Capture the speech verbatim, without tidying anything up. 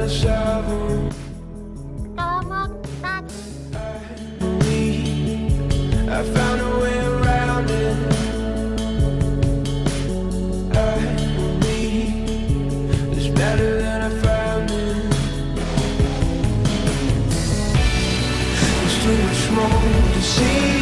shovel. I found a way around it. I believe it's better than I found it. There's too much more to see.